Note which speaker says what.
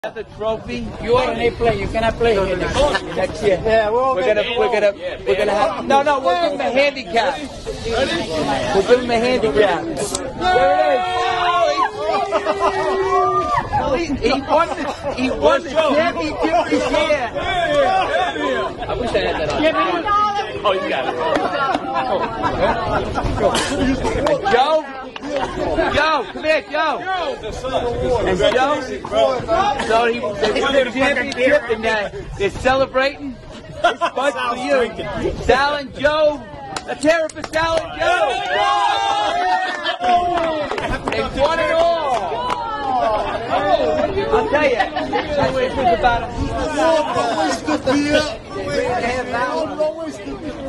Speaker 1: The trophy. You already play. You cannot play here next year.
Speaker 2: Yeah,
Speaker 1: we're gonna have. No, we'll give him a handicap. We'll give him a handicap. There it is. He won the championship this year. I wish I had that on. Oh, you got it. Joe, come here, Joe. And Joe, so they won the championship and they're celebrating. It's fun for you. Sal and Joe, let's hear it for Sal and Joe. They won it all. I'll tell you, that's what it was about.